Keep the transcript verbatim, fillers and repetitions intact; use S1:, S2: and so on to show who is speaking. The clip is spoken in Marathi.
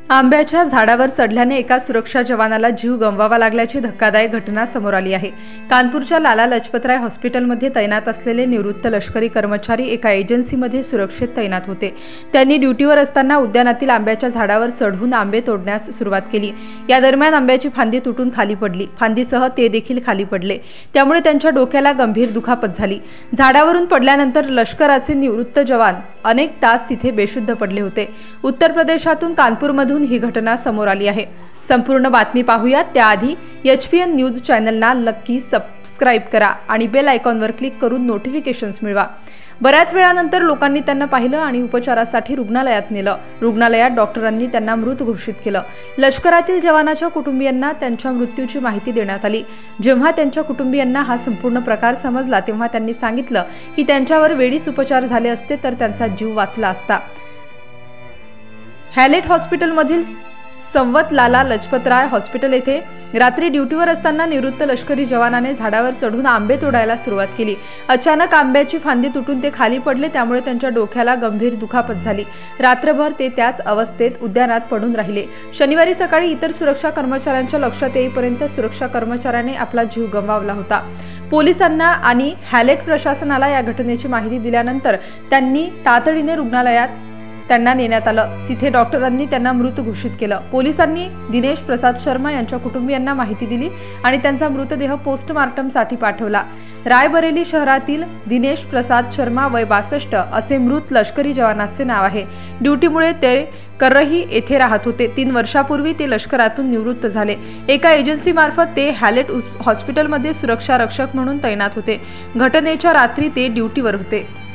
S1: आंब्याच्या झाडावर चढल्याने एका सुरक्षा जवानाला जीव गमवावा लागल्याची धक्कादायक घटना समोर आली आहे। कानपूरच्या लाला लजपतराय हॉस्पिटलमध्ये तैनात असलेले निवृत्त लष्करी कर्मचारी एका एजन्सीमध्ये सुरक्षेत तैनात होते। त्यांनी ड्युटीवर असताना उद्यानातील आंब्याच्या झाडावर चढून आंबे तोडण्यास सुरुवात केली। या दरम्यान आंब्याची फांदी तुटून खाली पडली। फांदीसह ते देखील खाली पडले, त्यामुळे त्यांच्या डोक्याला गंभीर दुखापत झाली। झाडावरून पडल्यानंतर लष्कराचे निवृत्त जवान अनेक तास तिथे बेशुद्ध पडले होते। उत्तर प्रदेशातून कानपूरमधून ही घटना समोर आली आहे। संपूर्ण बातमी पाहूया त्याआधी एच पी एन न्यूज चॅनलला नक्की सबस्क्राइब करा आणि बेल आयकॉनवर क्लिक करून नोटिफिकेशन्स मिळवा। बऱ्याच वेळानंतर लोकांनी त्यांना पाहिलं आणि उपचारासाठी रुग्णालयात नेलं। रुग्णालयात डॉक्टरांनी त्यांना मृत घोषित केलं। लष्करातील जवानाच्या कुटुंबियांना त्यांच्या मृत्यूची माहिती देण्यात आली। जेव्हा त्यांच्या कुटुंबियांना हा संपूर्ण प्रकार समजला तेव्हा त्यांनी सांगितलं की त्यांच्यावर वेळीच उपचार झाले असते तर त्यांचा जीव वाचला असता। हॅलेट हॉस्पिटलमधील संवत लाला लजपतराय हॉस्पिटल येथे रात्री ड्युटीवर असताना निवृत्त लष्करी जवानाने झाडावर चढून आंबे तोडायला सुरुवात केली। अचानक आंब्याची फांदी तुटून ते खाली पडले, त्यामुळे त्यांच्या डोक्याला गंभीर दुखापत झाली। रात्रभर ते त्याच अवस्थेत उद्यानात पडून राहिले। शनिवारी सकाळी इतर सुरक्षा कर्मचाऱ्यांच्या लक्षात येईपर्यंत सुरक्षा कर्मचाऱ्याने आपला जीव गमावला होता। पोलिसांना आणि हॅलेट प्रशासनाला या घटनेची माहिती दिल्यानंतर त्यांनी तातडीने रुग्णालयात त्यांना नेण्यात आलं। तिथे डॉक्टरांनी त्यांना मृत घोषित केलं। पोलिसांनी दिनेश प्रसाद शर्मा यांच्या कुटुंबियांना माहिती दिली आणि त्यांचा मृतदेह पोस्टमार्टमसाठी पाठवला। रायबरेली शहरातील दिनेश प्रसाद शर्मा वय बासष्ट असे मृत लष्करी जवानाचे नाव आहे। ड्युटीमुळे ते करही येथे राहत होते। तीन वर्षापूर्वी ते लष्करातून निवृत्त झाले। एका एजन्सीमार्फत ते हॅलेट हॉस्पिटलमध्ये सुरक्षा रक्षक म्हणून तैनात होते। घटनेच्या रात्री ते ड्युटीवर होते।